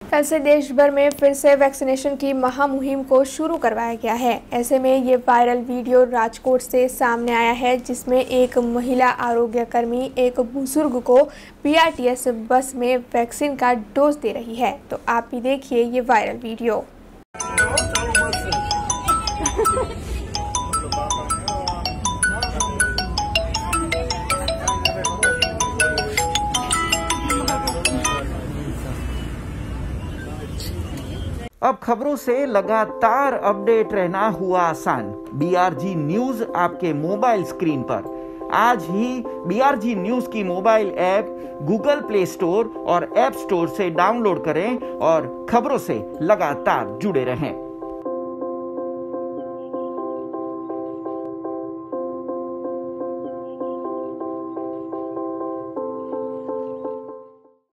कल से देश भर में फिर से वैक्सीनेशन की महामुहिम को शुरू करवाया गया है। ऐसे में ये वायरल वीडियो राजकोट से सामने आया है, जिसमें एक महिला आरोग्य कर्मी एक बुजुर्ग को पीआरटीएस बस में वैक्सीन का डोज दे रही है। तो आप भी देखिए ये वायरल वीडियो। अब खबरों से लगातार अपडेट रहना हुआ आसान। बीआरजी न्यूज आपके मोबाइल स्क्रीन पर। आज ही बीआरजी न्यूज की mobile app Google Play Store और ऐप स्टोर से डाउनलोड करें और खबरों से लगातार जुड़े रहें।